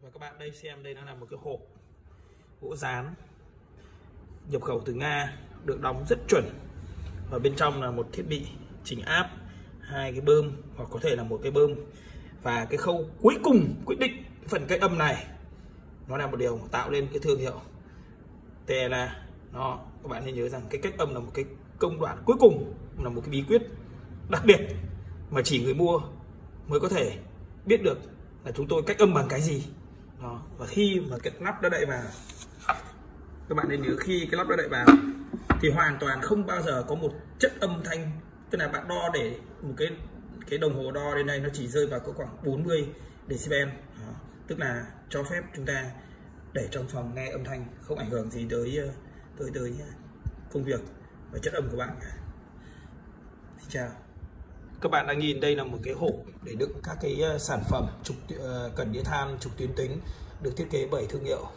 Và các bạn đây xem, đây nó là một cái hộp gỗ dán nhập khẩu từ Nga, được đóng rất chuẩn. Và bên trong là một thiết bị chỉnh áp, hai cái bơm hoặc có thể là một cái bơm. Và cái khâu cuối cùng quyết định cái phần cách âm này, nó là một điều tạo nên cái thương hiệu Tena. Nó các bạn nên nhớ rằng cái cách âm là một cái công đoạn cuối cùng, là một cái bí quyết đặc biệt mà chỉ người mua mới có thể biết được là chúng tôi cách âm bằng cái gì. Đó. Và khi mà cái nắp đã đậy vào, các bạn nên nhớ khi cái nắp đã đậy vào thì hoàn toàn không bao giờ có một chất âm thanh, tức là bạn đo để một cái đồng hồ đo đến đây nó chỉ rơi vào có khoảng 40 decibel. Đó. Tức là cho phép chúng ta để trong phòng nghe âm thanh, không ảnh hưởng gì tới công việc và chất âm của bạn cả. Xin chào. Các bạn đang nhìn đây là một cái hộp để đựng các cái sản phẩm cần đĩa than trục tuyến tính, được thiết kế bởi thương hiệu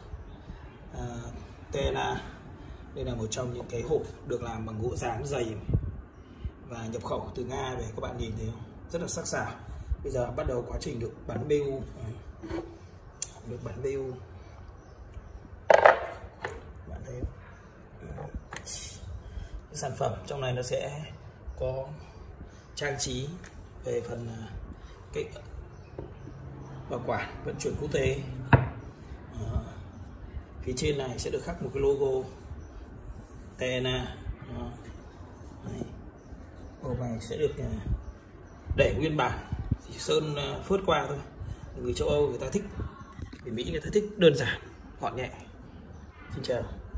Tena. Đây là một trong những cái hộp được làm bằng gỗ dán dày và nhập khẩu từ Nga về. Các bạn nhìn thấy không? Rất là sắc sảo. Bây giờ bắt đầu quá trình được bắn BU. Được bắn BU. Bạn thấy sản phẩm trong này nó sẽ có trang trí về phần cái bảo quản vận chuyển quốc tế. Phía trên này sẽ được khắc một cái logo Tena. Hộp này sẽ được để nguyên bản, chỉ sơn phớt qua thôi. Người châu Âu người ta thích, người Mỹ người ta thích đơn giản gọn nhẹ. Xin chào.